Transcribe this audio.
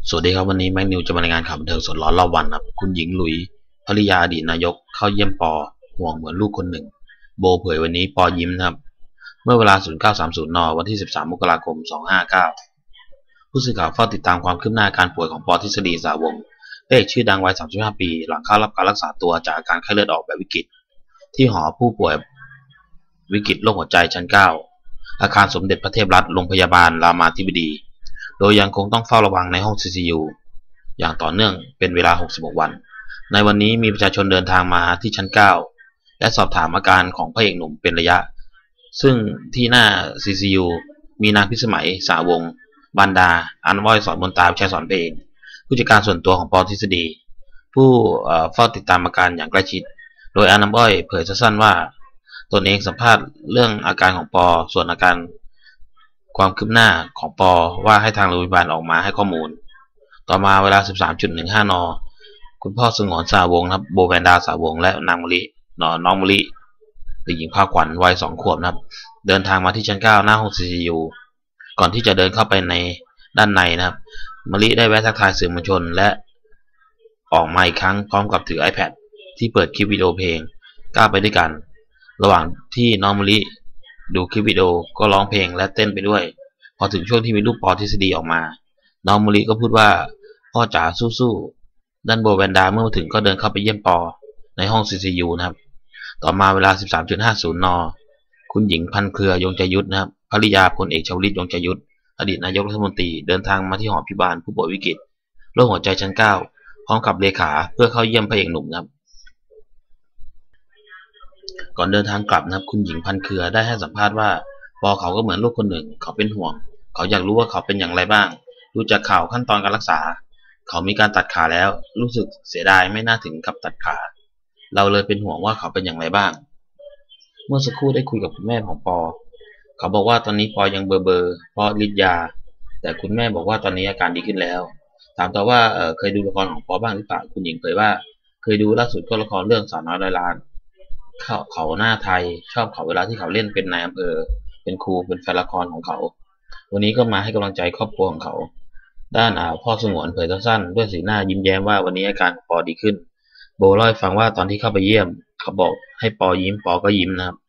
สวัสดีครับวันนี้แม็กนิวจะมารายงานข่าวบันเทิงสดร้อนรอบวันครับคุณหญิงหลุยภริยาอดีตนายกเข้าเยี่ยมปอห่วงเหมือนลูกคนหนึ่งโบเผยวันนี้ปอยิ้มนะครับเมื่อเวลา 09:30 นวันที่ 13 มกราคม 2559ผู้สื่อข่าวเฝ้าติดตามความคืบหน้าการป่วยของปอทฤษฎีสาวงศ์พระเอกชื่อดังวัย 35 ปีหลังเข้ารับการรักษาตัวจากอาการไข้เลือดออกแบบวิกฤตที่หอผู้ป่วยวิกฤตโรคหัวใจชั้น 9อาคารสมเด็จพระเทพรัตนโรงพยาบาลรามาธิบดีโดยยังคงต้องเฝ้าระวังในห้อง CCU อย่างต่อเนื่องเป็นเวลา 66 วัน ในวันนี้มีประชาชนเดินทางมาที่ชั้น 9 และสอบถามอาการของพระเอกหนุ่มเป็นระยะ ซึ่งที่หน้า CCU มีนางพิสมัยสาวงศ์บรรดา อันว้อยสอนมนตาวิชัยสอนเพลงผู้จัดการส่วนตัวของปอทฤษฎี ผู้เฝ้าติดตามอาการอย่างใกล้ชิด โดยอาน้ำอ้อยเผยสั้นๆว่าตนเองสัมภาษณ์เรื่องอาการของปอส่วนอาการความคืบหน้าของปอว่าให้ทางโรงพยาบาลออกมาให้ข้อมูล ต่อมาเวลา 13:15 นคุณพ่อสงวนสาวงนะครับโบแวนดาสาวงและนางมะลิน้องมะลิเด็กหญิงภาคขวัญวัย2 ขวบนะครับเดินทางมาที่ชั้น 9 หน้าห้อง CCU ก่อนที่จะเดินเข้าไปในด้านในนะครับมะลิได้แวะทักทายสื่อมวลชนและออกมาอีกครั้งพร้อมกับถือ iPad ที่เปิดคลิปวิดีโอเพลงก้าวไปด้วยกันระหว่างที่น้องมะลิดูคลิปวิดีโอก็ร้องเพลงและเต้นไปด้วยพอถึงช่วงที่มีรูปปอทฤษฎีออกมาน้องมะลิก็พูดว่าพ่อจ๋าสู้ๆด้านโบแวนดาเมื่อมาถึงก็เดินเข้าไปเยี่ยมปอในห้อง CCU นะครับต่อมาเวลา 13:50 นคุณหญิงพันเครือยงใจยุทธนะครับภริยาพลเอกชวลิตยงใจยุทธอดีตนายกรัฐมนตรีเดินทางมาที่หอพิบาลผู้ป่วยวิกฤตโรคหัวใจชั้น 9พร้อมกับเลขาเพื่อเข้าเยี่ยมพระเอกหนุ่มนะครับก่อนเดินทางกลับนะครับคุณหญิงพันเครือได้ให้สัมภาษณ์ว่าปอเขาก็เหมือนลูกคนหนึ่งเขาเป็นห่วงเขาอยากรู้ว่าเขาเป็นอย่างไรบ้างดูจากข่าวขั้นตอนการรักษาเขามีการตัดขาแล้วรู้สึกเสียดายไม่น่าถึงกับตัดขาเราเลยเป็นห่วงว่าเขาเป็นอย่างไรบ้างเมื่อสักครู่ได้คุยกับคุณแม่ของปอเขาบอกว่าตอนนี้ปอยังเบอเพราะฤทธิ์ยาแต่คุณแม่บอกว่าตอนนี้อาการดีขึ้นแล้วถามต่อว่าเคยดูละครของปอบ้างหรือเปล่าคุณหญิงเผยว่าเคยดูล่าสุดก็ละครเรื่องสาวน้อยร้อยล้านเขาหน้าไทยชอบเขาเวลาที่เขาเล่นเป็นนายอำเภอเป็นครูเป็นแฟนละครของเขาวันนี้ก็มาให้กำลังใจครอบครัวของเขาด้านพ่อสงวนเผยสั้นๆด้วยสีหน้ายิ้มแย้มว่าวันนี้อาการของปอดีขึ้นโบเล่าให้ฟังว่าตอนที่เข้าไปเยี่ยมเขาบอกให้ปอยิ้มปอก็ยิ้มนะครับ